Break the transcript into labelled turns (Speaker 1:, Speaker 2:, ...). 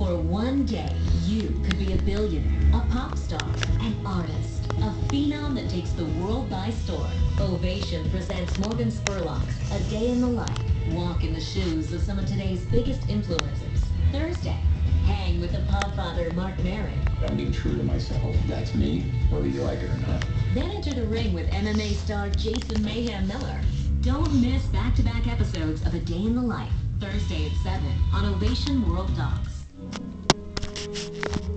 Speaker 1: For one day, you could be a billionaire, a pop star, an artist, a phenom that takes the world by storm. Ovation presents Morgan Spurlock's A Day in the Life. Walk in the shoes of some of today's biggest influencers. Thursday, hang with the podfather Mark Maron.
Speaker 2: I'm being true to myself. That's me, whether you like it or not.
Speaker 1: Then enter the ring with MMA star Jason Mayhem Miller. Don't miss back-to-back episodes of A Day in the Life. Thursday at 7 on Ovation World Docs.